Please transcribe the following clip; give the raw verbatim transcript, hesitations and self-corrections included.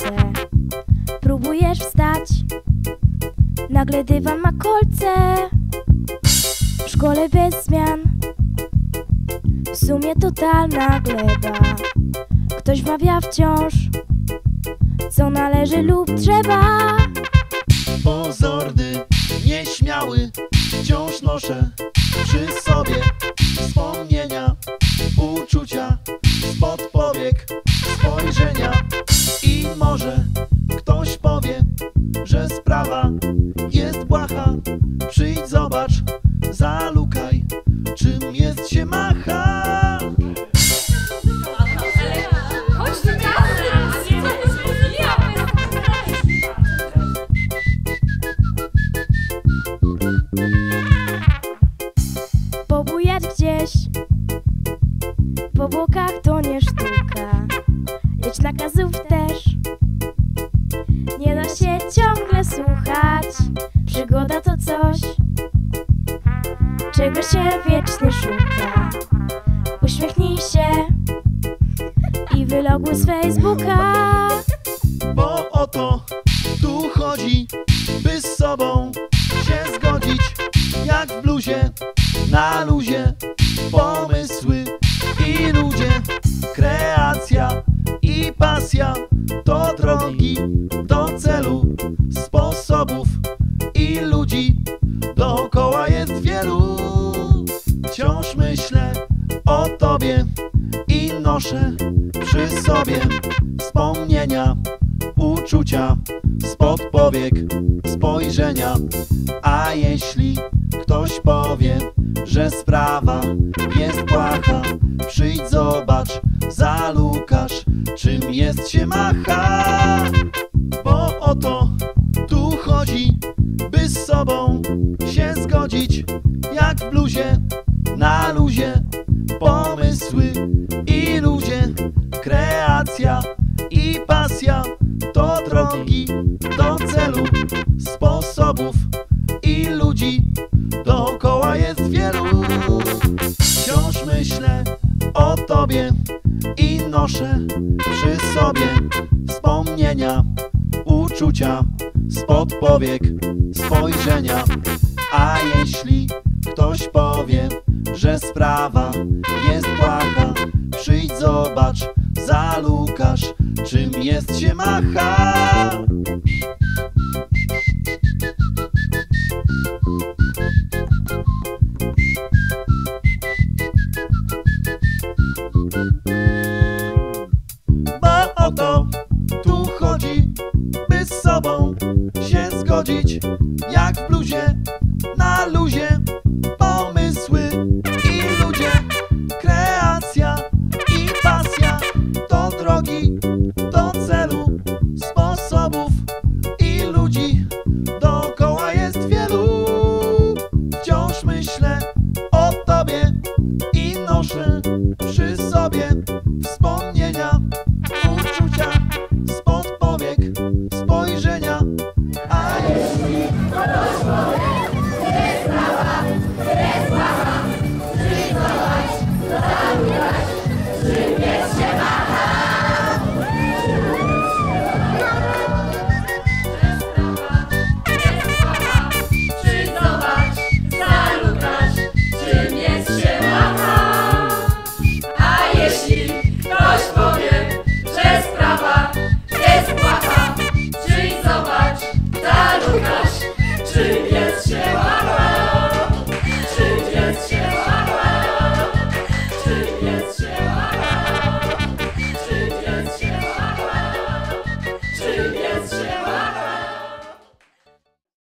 stolce. Próbujesz wstać, nagle dywan ma kolce. W szkole bez zmian, w sumie totalna gleba. Ktoś wmawia wciąż, co należy lub trzeba. Pozorny, nieśmiały, wciąż noszę przy sobie wspomnienia, uczucia spod powiek, spojrzenia. I może ktoś powie, że sprawa jest błaha. Przyjdź, zobacz, zalukaj, czym jest się macha. Pobujać gdzieś po bokach to nie sztuka, lecz nakazów też nie da się ciągle słuchać. Przygoda to coś, czego się wiecznie szuka. Uśmiechnij się i wyloguj z Facebooka. Bo o to tu chodzi, by z sobą się zgodzić. Jak w bluzie, na luzie, pomysły i ludzie. Kreacja i pasja to drogi do celu. Sposobów i ludzi dookoła jest wielu. Wciąż myślę o tobie i noszę przy sobie wspomnienia, uczucia spod powiek, spojrzenia. A jeśli ktoś powie, że sprawa jest błaha, przyjdź, zobacz, zalukasz, czym jest się macha. Bo o to tu chodzi, by z sobą się zgodzić. Jak w bluzie, na luzie, pomysły i ludzie. Kreacja i pasja to drogi do celu. Sposobów i ludzi dookoła jest wielu. Wciąż myślę o tobie i noszę przy sobie wspomnienia, uczucia spod powiek, spojrzenia. A jeśli ktoś powie, że sprawa jest błaha, przyjdź, zobacz, zalukasz, czym jest się macha. Bo o to tu chodzi, by z sobą się zgodzić. Jak w bluzie, na luzie, pomysły i ludzie. Kreacja i pasja to drogi do celu. Sposobów i ludzi dookoła jest wielu. Wciąż myślę o tobie i noszę przy sobie wspomnienia, uczucia spod powiek, spojrzenia. A jeśli ktoś powie, że sprawa jest błaha, przyjdź, zobacz, zalukasz, czym jest się macha. Przyjdź, zobacz, zalukasz, czym jest się macha. A jeśli ktoś powie, że sprawa jest błaha, przyjdź, zobacz, zalukasz.